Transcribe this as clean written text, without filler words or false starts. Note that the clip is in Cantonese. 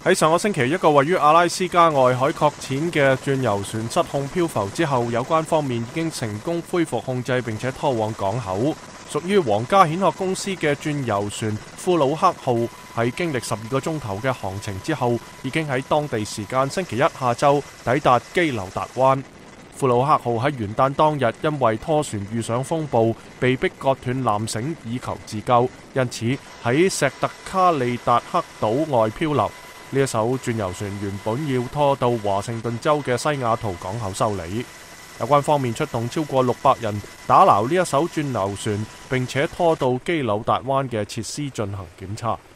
喺上個星期，一個位於阿拉斯加外海擱淺嘅鑽油船失控漂浮之後，有關方面已經成功恢復控制，並且拖往港口。屬於皇家蜆殼公司嘅鑽油船庫魯克號喺經歷12個鐘頭嘅航程之後，已經喺當地時間星期一下晝抵達基留達灣。庫魯克號喺元旦當日因為拖船遇上風暴，被迫割斷纜繩以求自救，因此喺錫特卡利達克島外漂流。呢一艘鑽油船原本要拖到華盛頓州嘅西雅圖港口修理。有關方面出動超過600人打撈呢一艘鑽油船，並且拖到基紐達灣嘅設施進行檢查。